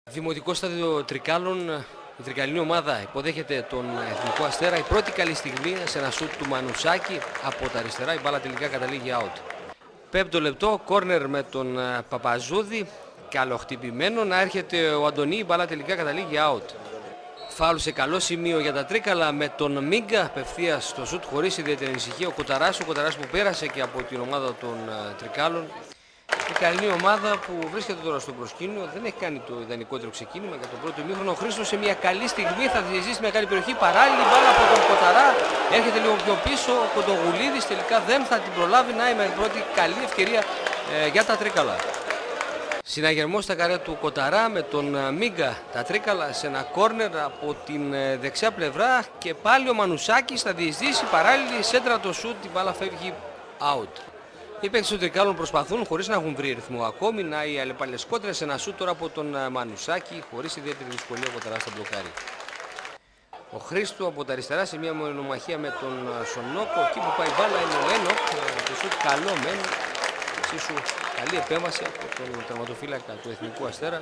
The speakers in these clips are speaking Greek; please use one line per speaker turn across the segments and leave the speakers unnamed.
Δημοτικό στάδιο Τρικάλων, η τρικαλινή ομάδα υποδέχεται τον Εθνικό Αστέρα. Η πρώτη καλή στιγμή σε ένα σουτ του Μανουσάκη από τα αριστερά, η μπάλα τελικά καταλήγει out. Πέμπτο λεπτό, κόρνερ με τον Παπαζούδη, καλοχτυπημένο, να έρχεται ο Αντωνή, η μπάλα τελικά καταλήγει out. Φάουλ σε καλό σημείο για τα Τρίκαλα με τον Μίγκα, απευθείας στο σουτ χωρίς ιδιαίτερη ανησυχία. Ο Κοταράς που πέρασε και από την ομάδα των Τρικάλων. Η καλή ομάδα που βρίσκεται τώρα στο προσκήνιο δεν έχει κάνει το ιδανικότερο ξεκίνημα για τον πρώτο ημίχρονο. Ο Χρήστος σε μια καλή στιγμή θα διαζήσει μια καλή περιοχή. Παράλληλη μπάλα από τον Κοταρά. Έρχεται λίγο πιο πίσω. Ο Κοντογουλίδης τελικά δεν θα την προλάβει. Να είναι η πρώτη καλή ευκαιρία για τα Τρίκαλα. Συναγερμός στα καρέ του Κοταρά με τον Μίγκα. Τα Τρίκαλα σε ένα κόρνερ από την δεξιά πλευρά. Και πάλι ο Μανουσάκης θα διεισδύσει. Παράλληλη σέντρα το σουτ. Η μπάλα φεύγει out. Οι παίκτες των Τρικάλων προσπαθούν χωρίς να έχουν βρει ρυθμό ακόμη. Να οι αλλεπάλληλες κόντρες, ένα σούτ τώρα από τον Μανουσάκη χωρίς ιδιαίτερη δυσκολία. Ο Κοταράς θα μπλοκάρει. Ο Χρήστου από τα αριστερά σε μια μονομαχία με τον Σονόκο. Εκεί που πάει η μπάλα είναι ο Ένοκ. Το σούτ καλό μένει. Εξίσου καλή επέμβαση από τον τερματοφύλακα του Εθνικού Αστέρα.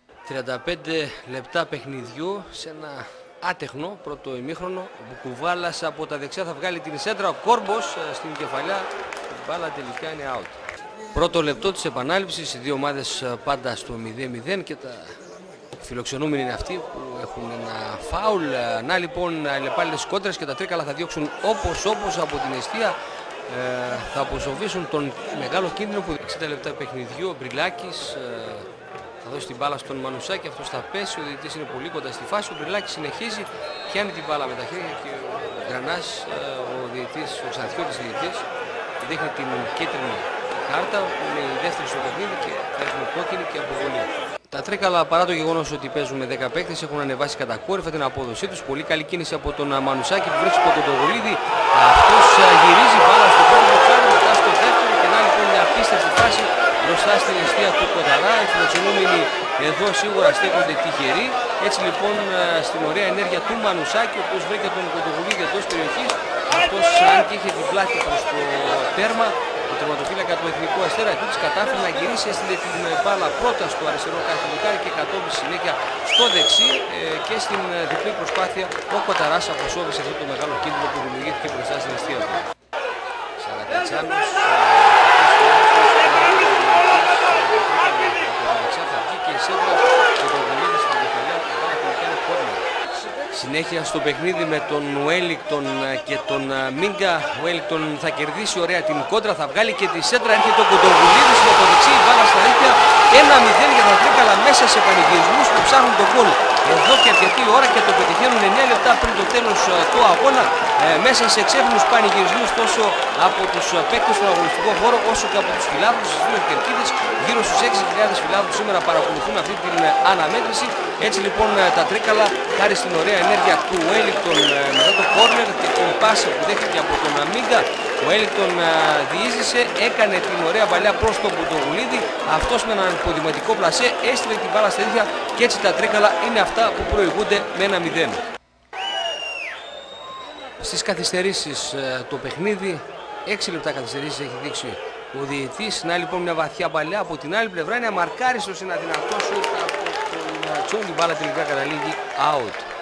35 λεπτά παιχνιδιού σε ένα άτεχνο πρώτο ημίχρονο. Ο Μπουκουβάλας από τα δεξιά θα βγάλει την σέντρα. Ο Κόρμπος στην κεφαλιά. Η μπάλα τελικά είναι out. Πρώτο λεπτό της επανάληψης, οι δύο ομάδες πάντα στο 0-0 και τα φιλοξενούμενοι είναι αυτοί που έχουν ένα φάουλ. Να λοιπόν αλλεπάλληλες κόντρες και τα Τρίκαλα θα διώξουν όπως από την αιστεία. Θα αποσοβήσουν τον μεγάλο κίνδυνο που 60 λεπτά παιχνιδιού. Ο Μπριλάκης θα δώσει την μπάλα στον Μανουσάκη, αυτός θα πέσει, ο διαιτητής είναι πολύ κοντά στη φάση. Ο Μπριλάκης συνεχίζει, πιάνει την μπάλα με τα χέρια και ο Γκρανάς, ο διαιτητής, ο Ξανθιώτης διαιτητής, δείχνει την κίτρινη κάρτα που είναι η δεύτερη στο παιχνίδι και θα έχουμε κόκκινη και αποβολή. Τα Τρίκαλα, παρά το γεγονός ότι παίζουν με 10 παίκτες, έχουν ανεβάσει κατακόρυφα την απόδοσή τους. Πολύ καλή κίνηση από τον Μανουσάκη που βρίσκει τον Κοντογουλίδη. Αυτός γυρίζει μπάλα στο πρώτο δοκάρι, μετά στο δεύτερο και να λοιπόν μια απίστευτη φάση μπροστά στην αιστεία του Κοταρά. Οι φιλοξενούμενοι εδώ σίγουρα στέκονται τυχεροί. Έτσι λοιπόν στην ωραία ενέργεια του Μανουσάκη, ο οποίος βρήκε τον Κοντογουλίδη εντός περιοχής. Αυτός αν και είχε την πλάτη προς το τέρμα, ο τερματοφύλακα του Εθνικού Αστέρα επίσης κατάφερε να γυρίσει, έστειλε την μπάλα πρώτα στο αριστερό καθοδοκάρι και κατόπιν συνέχεια στο δεξί και στην διπλή προσπάθεια ο Κοταράς αποσώβησε αυτό το μεγάλο κίνδυνο που δημιουργήθηκε μπροστά στην αιστεία του. Σαρακατσάνος συνέχεια στο παιχνίδι με τον Wellington και τον Μίγκα. Ο Wellington θα κερδίσει ωραία την κόντρα, θα βγάλει και τη σέντρα. Έρχεται ο Κοντογουλίδης με το δεξί, μπάλα στα δίκτυα. 1-0 για τα Τρίκαλα μέσα σε πανηγυρισμούς που ψάχνουν τον γκολ εδώ και αρκετή ώρα και το πετυχαίνουν 9 λεπτά πριν το τέλος του αγώνα. Μέσα σε εξέφρινους πανηγυρισμούς τόσο από τους παίκτες στον αγωνιστικό χώρο όσο και από τους φιλάδους στις δύο κερκίδες. Γύρω στους 6.000 φιλάδους σήμερα παρακολουθούν αυτή την αναμέτρηση. Έτσι λοιπόν τα Τρίκαλα, χάρη στην ωραία ενέργεια του Wellington μετά το κόρνερ και την πάσα που δέχτηκε από τον Μίγκα, ο Wellington διείσδησε, έκανε την ωραία παλιά προς τον Κοντογουλίδη. Αυτός με έναν υποδηματικό πλασέ έστειλε την μπάλα στα ίδια και έτσι τα Τρίκαλα είναι αυτά που προηγούνται με 1-0. Στις καθυστερήσεις το παιχνίδι, 6 λεπτά καθυστερήσεις έχει δείξει ο διαιτητής. Να λοιπόν μια βαθιά παλιά από την άλλη πλευρά, είναι αμαρκάριστος, ένα δυνατό σουτ από τον Τσόνι, η μπάλα τελικά καταλήγει out.